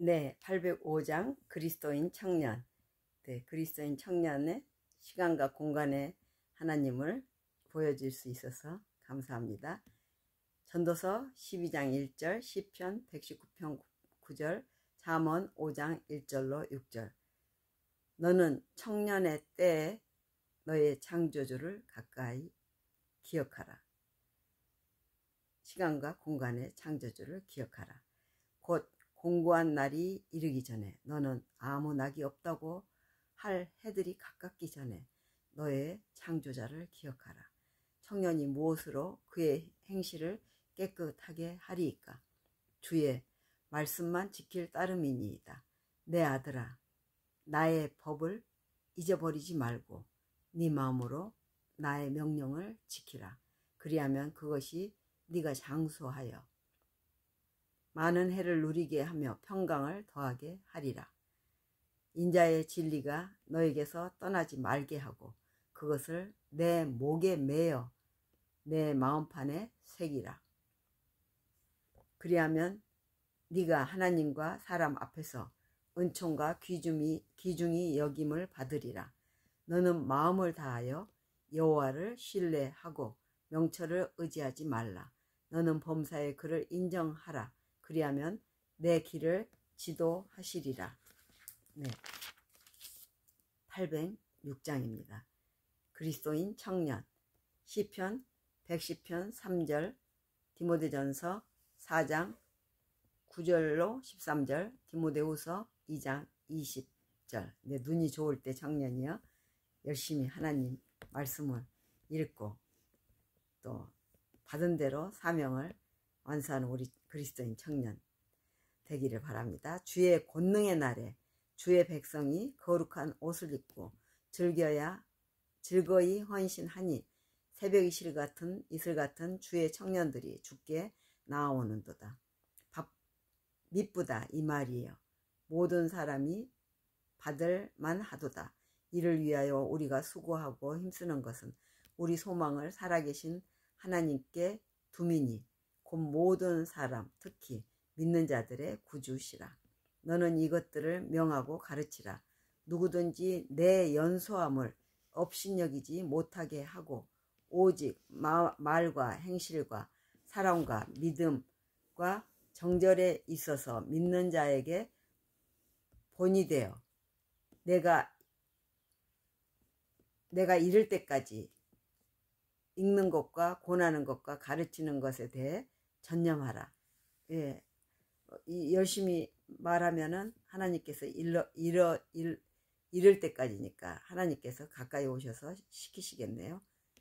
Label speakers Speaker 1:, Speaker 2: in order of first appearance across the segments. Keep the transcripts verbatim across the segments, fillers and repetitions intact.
Speaker 1: 네, 팔백오 장 그리스도인 청년. 네, 그리스도인 청년의 시간과 공간에 하나님을 보여줄 수 있어서 감사합니다. 전도서 십이 장 일 절, 시편 백십구 편 구 절, 잠언 오 장 일 절로 육 절. 너는 청년의 때에 너의 창조주를 가까이 기억하라. 시간과 공간의 창조주를 기억하라. 곧 공고한 날이 이르기 전에, 너는 아무 낙이 없다고 할 해들이 가깝기 전에 너의 창조자를 기억하라. 청년이 무엇으로 그의 행실을 깨끗하게 하리이까? 주의 말씀만 지킬 따름이니이다. 내 아들아, 나의 법을 잊어버리지 말고 네 마음으로 나의 명령을 지키라. 그리하면 그것이 네가 장수하여 많은 해를 누리게 하며 평강을 더하게 하리라. 인자의 진리가 너에게서 떠나지 말게 하고 그것을 내 목에 매어 내 마음판에 새기라. 그리하면 네가 하나님과 사람 앞에서 은총과 귀중이, 귀중히 여김을 받으리라. 너는 마음을 다하여 여호와를 신뢰하고 명철을 의지하지 말라. 너는 범사의 그를 인정하라. 그리하면 내 길을 지도하시리라. 네, 팔백육 장입니다. 그리스도인 청년. 시편 백십 편 삼 절, 디모데전서 사 장 구 절로 십삼 절, 디모데후서 이 장 이십 절. 네, 눈이 좋을 때 청년이요, 열심히 하나님 말씀을 읽고 또 받은 대로 사명을 완수하는 우리 그리스도인 청년 되기를 바랍니다. 주의 권능의 날에 주의 백성이 거룩한 옷을 입고 즐겨야 즐거이 헌신하니 새벽 이슬 같은 이슬 같은 주의 청년들이 주께 나아오는도다. 미쁘다 이 말이에요. 모든 사람이 받을만 하도다. 이를 위하여 우리가 수고하고 힘쓰는 것은 우리 소망을 살아계신 하나님께 두미니 곧 모든 사람, 특히 믿는 자들의 구주시라. 너는 이것들을 명하고 가르치라. 누구든지 내 연소함을 업신여기지 못하게 하고 오직 마, 말과 행실과 사랑과 믿음과 정절에 있어서 믿는 자에게 본이 되어 내가 내가 이를 때까지 읽는 것과 권하는 것과 가르치는 것에 대해 전념하라. 예, 이 열심히 말하면은 하나님께서 일러, 일러, 일, 이를 때까지니까 하나님께서 가까이 오셔서 시키시겠네요.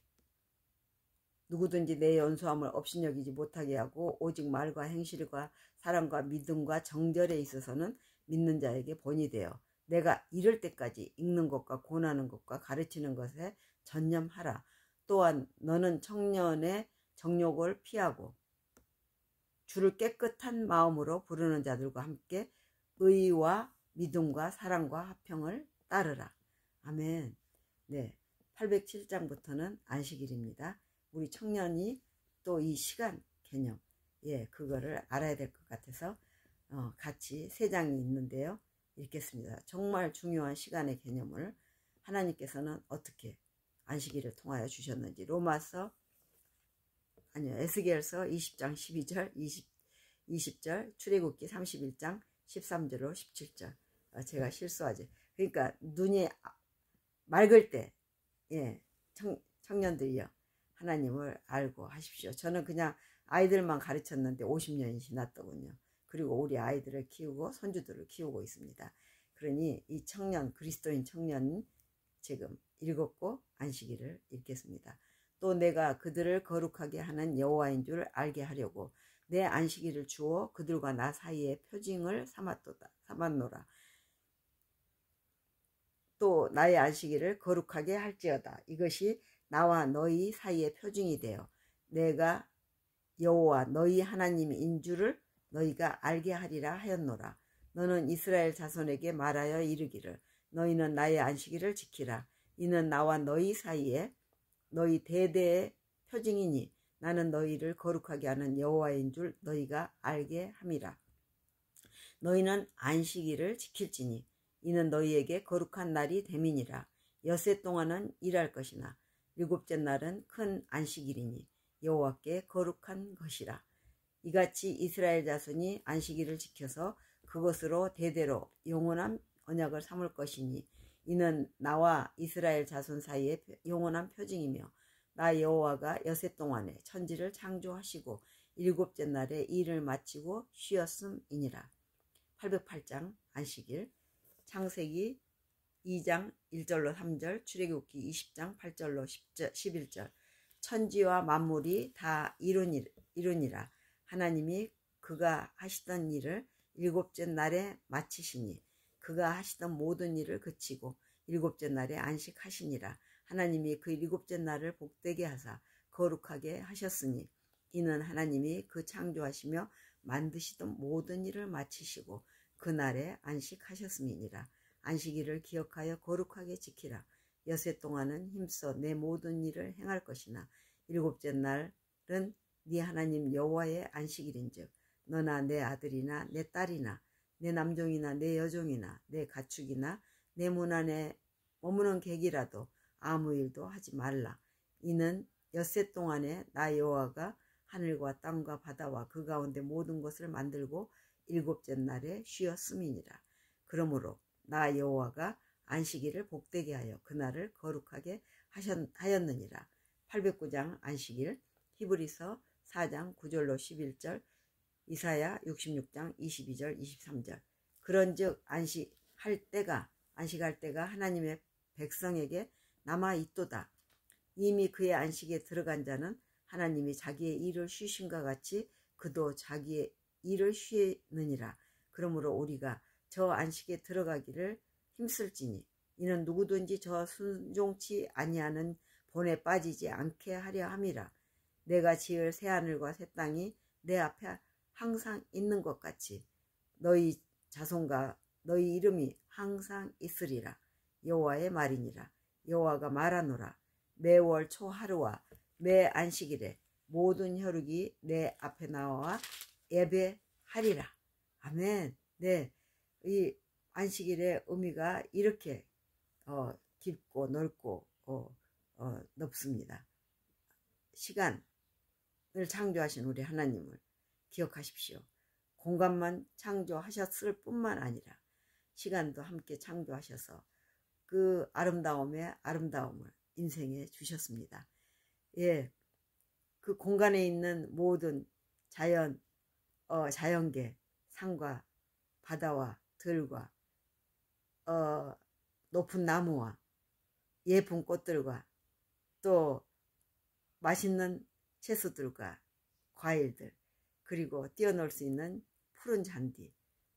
Speaker 1: 누구든지 내 연소함을 업신여기지 못하게 하고 오직 말과 행실과 사랑과 믿음과 정절에 있어서는 믿는 자에게 본이 되어 내가 이를 때까지 읽는 것과 권하는 것과 가르치는 것에 전념하라. 또한 너는 청년의 정욕을 피하고 주를 깨끗한 마음으로 부르는 자들과 함께 의와 믿음과 사랑과 화평을 따르라. 아멘. 네, 팔백칠 장부터는 안식일입니다. 우리 청년이 또 이 시간 개념, 예, 그거를 알아야 될 것 같아서 어, 같이 세 장이 있는데요. 읽겠습니다. 정말 중요한 시간의 개념을 하나님께서는 어떻게 안식일을 통하여 주셨는지. 로마서 아니요 에스겔서 이십 장 십이 절, 이십, 이십 절, 출애굽기 삼십일 장 십삼 절로 십칠 절. 어, 제가 실수하지. 그러니까 눈이 맑을 때, 예, 청, 청년들이요, 하나님을 알고 하십시오. 저는 그냥 아이들만 가르쳤는데 오십 년이 지났더군요. 그리고 우리 아이들을 키우고 손주들을 키우고 있습니다. 그러니 이 청년, 그리스도인 청년 지금 읽었고 안식일을 읽겠습니다. 또 내가 그들을 거룩하게 하는 여호와인 줄 알게 하려고 내 안식일을 주어 그들과 나 사이에 표징을 삼았도다, 삼았노라. 또 나의 안식일을 거룩하게 할지어다. 이것이 나와 너희 사이의 표징이 되어 내가 여호와 너희 하나님인 줄을 너희가 알게 하리라 하였노라. 너는 이스라엘 자손에게 말하여 이르기를 너희는 나의 안식일을 지키라. 이는 나와 너희 사이에 너희 대대의 표징이니 나는 너희를 거룩하게 하는 여호와인 줄 너희가 알게 함이라. 너희는 안식일을 지킬지니 이는 너희에게 거룩한 날이 됨이니라. 엿새 동안은 일할 것이나 일곱째 날은 큰 안식일이니 여호와께 거룩한 것이라. 이같이 이스라엘 자손이 안식일을 지켜서 그것으로 대대로 영원한 언약을 삼을 것이니 이는 나와 이스라엘 자손 사이의 영원한 표징이며 나 여호와가 엿새 동안에 천지를 창조하시고 일곱째 날에 일을 마치고 쉬었음이니라. 팔백팔 장 안식일. 창세기 이 장 일 절로 삼 절, 출애굽기 이십 장 팔 절로 십일 절. 천지와 만물이 다 이루니라. 하나님이 그가 하시던 일을 일곱째 날에 마치시니 그가 하시던 모든 일을 그치고 일곱째 날에 안식하시니라. 하나님이 그 일곱째 날을 복되게 하사 거룩하게 하셨으니 이는 하나님이 그 창조하시며 만드시던 모든 일을 마치시고 그 날에 안식하셨음이니라. 안식일을 기억하여 거룩하게 지키라. 엿새 동안은 힘써 내 모든 일을 행할 것이나 일곱째 날은 네 하나님 여호와의 안식일인즉 너나 내 아들이나 내 딸이나 내 남종이나 내 여종이나 내 가축이나 내 문 안에 머무는 객이라도 아무 일도 하지 말라. 이는 엿새 동안에 나 여호와가 하늘과 땅과 바다와 그 가운데 모든 것을 만들고 일곱째 날에 쉬었음이니라. 그러므로 나 여호와가 안식일을 복되게 하여 그날을 거룩하게 하였느니라. 팔백구 장 안식일. 히브리서 사 장 구 절로 십일 절, 이사야 육십육 장 이십이 절 이십삼 절. 그런즉 안식할 때가 안식할 때가 하나님의 백성에게 남아 있도다. 이미 그의 안식에 들어간 자는 하나님이 자기의 일을 쉬신과 같이 그도 자기의 일을 쉬느니라. 그러므로 우리가 저 안식에 들어가기를 힘쓸지니 이는 누구든지 저 순종치 아니하는 본에 빠지지 않게 하려 함이라. 내가 지을 새하늘과 새 땅이 내 앞에 항상 있는 것 같이 너희 자손과 너희 이름이 항상 있으리라. 여호와의 말이니라. 여호와가 말하노라. 매월 초 하루와 매 안식일에 모든 혈육이 내 앞에 나와 예배하리라. 아멘. 네, 이 안식일의 의미가 이렇게 어, 깊고 넓고 어, 어, 높습니다. 시간을 창조하신 우리 하나님을 기억하십시오. 공간만 창조하셨을 뿐만 아니라 시간도 함께 창조하셔서 그 아름다움의 아름다움을 인생에 주셨습니다. 예, 그 공간에 있는 모든 자연, 어, 자연계, 산과 바다와 들과 어, 높은 나무와 예쁜 꽃들과 또 맛있는 채소들과 과일들, 그리고 뛰어놀 수 있는 푸른 잔디,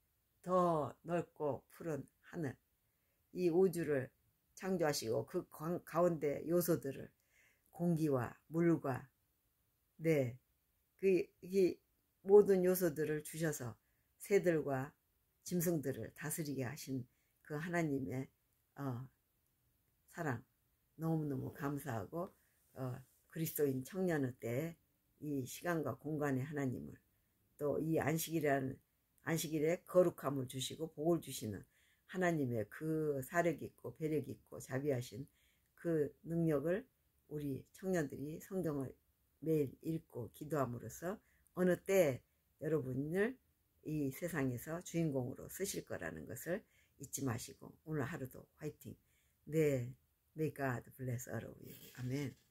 Speaker 1: 더 넓고 푸른 하늘, 이 우주를 창조하시고 그 가운데 요소들을 공기와 물과 네, 그 이 모든 요소들을 주셔서 새들과 짐승들을 다스리게 하신 그 하나님의 어, 사랑 너무너무 감사하고 어, 그리스도인 청년의 때에 이 시간과 공간의 하나님을 또 이 안식일이라는 안식일에 거룩함을 주시고 복을 주시는 하나님의 그 사력 있고 배력 있고 자비하신 그 능력을 우리 청년들이 성경을 매일 읽고 기도함으로써 어느 때 여러분을 이 세상에서 주인공으로 쓰실 거라는 것을 잊지 마시고 오늘 하루도 화이팅. 네, may God bless all of you. 아멘.